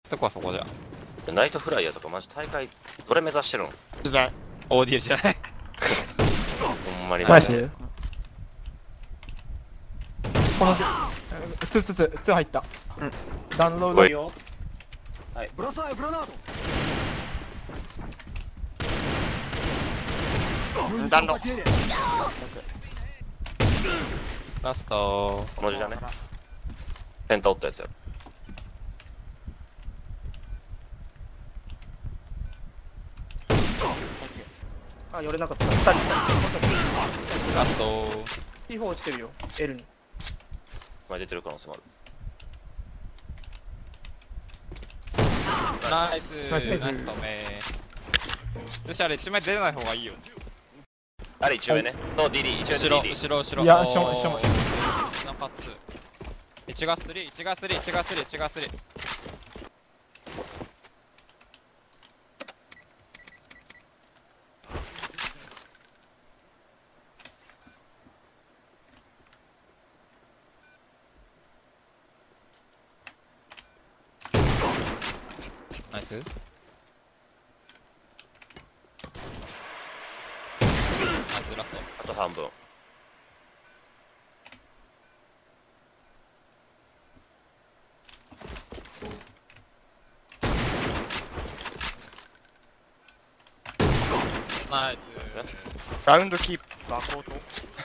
とこはそこじゃ。 ナイトフライヤーとかマジ大会どれ目指してるの？ じゃない。ODL じゃない。 ほんまにマジでこの2入った。うんダウンロードおいよ。 ブラサーグラナード弾道ラストこの字だね。ペンタおったやつやろ。 あ、寄れなかった。2人。 ラスト P4 落ちてるよ。L に。 前出てる可能性もある。 ナイスナイスナイス止め。よしあれ1枚出ない方がいいよ。 あれ1上ねの DD 1上の DD 後ろ後ろ。 いや一緒も何発1が3、1が3、1が3、1が3。ナイス。ナイスラスト。 あと半分。 ナイス。 ラウンドキープバコート